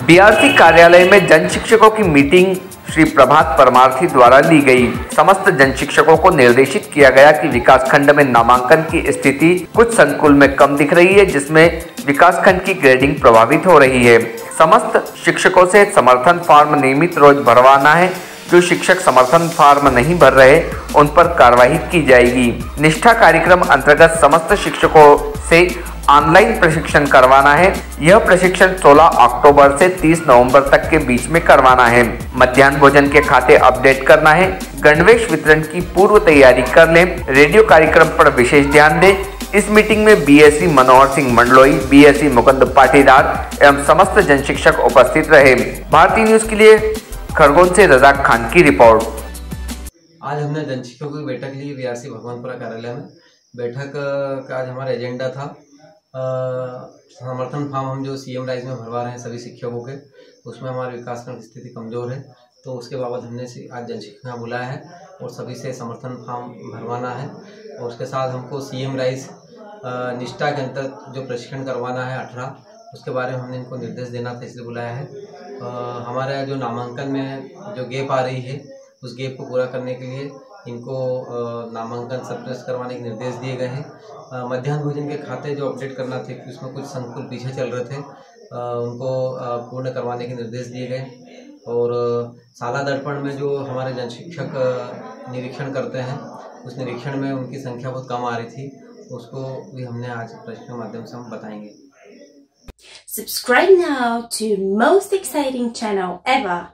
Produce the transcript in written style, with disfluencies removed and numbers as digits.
BRC कार्यालय में जन शिक्षकों की मीटिंग श्री प्रभात परमार्थी द्वारा ली गई। समस्त जन शिक्षकों को निर्देशित किया गया कि विकासखंड में नामांकन की स्थिति कुछ संकुल में कम दिख रही है, जिसमें विकासखंड की ग्रेडिंग प्रभावित हो रही है। समस्त शिक्षकों से समर्थन फॉर्म नियमित रोज भरवाना है। जो शिक्षक समर्थन फॉर्म नहीं भर रहे उन पर कार्रवाई की जाएगी। निष्ठा कार्यक्रम अंतर्गत समस्त शिक्षकों से ऑनलाइन प्रशिक्षण करवाना है। यह प्रशिक्षण 16 अक्टूबर से 30 नवंबर तक के बीच में करवाना है। मध्याह्न भोजन के खाते अपडेट करना है। गणवेश वितरण की पूर्व तैयारी कर लें। रेडियो कार्यक्रम पर विशेष ध्यान दें। इस मीटिंग में बीएससी मनोहर सिंह मंडलोई, बीएससी मुकुंद पाटीदार एवं समस्त जन शिक्षक उपस्थित रहे। भारतीय न्यूज के लिए खरगोन से रजाक खान की रिपोर्ट। आज हमने जन शिक्षकों की बैठक ली बीआरसी भगवानपुरा कार्यालय में। बैठक का आज हमारा एजेंडा था समर्थन फॉर्म हम जो सीएम राइज में भरवा रहे हैं सभी शिक्षकों के, उसमें हमारे विकासखंड की स्थिति कमज़ोर है, तो उसके बाबत हमने आज जन शिक्षक बुलाया है और सभी से समर्थन फॉर्म भरवाना है। और उसके साथ हमको सीएम राइज निष्ठा के अंतर्गत जो प्रशिक्षण करवाना है 18, उसके बारे में हमने इनको निर्देश देना था, इसलिए बुलाया है। हमारा जो नामांकन में जो गैप आ रही है उस गैप को पूरा करने के लिए इनको नामांकन सप्रेस करवाने के निर्देश दिए गए हैं। मध्याह्न भोजन के खाते जो अपडेट करना थे कि उसमें कुछ संकुल पीछे चल रहे थे, उनको पूर्ण करवाने के निर्देश दिए गए। और शाला दर्पण में जो हमारे जन शिक्षक निरीक्षण करते हैं उस निरीक्षण में उनकी संख्या बहुत कम आ रही थी, उसको भी हमने आज प्रशिक्षण के माध्यम से हम बताएंगे। Subscribe now to most exciting channel ever.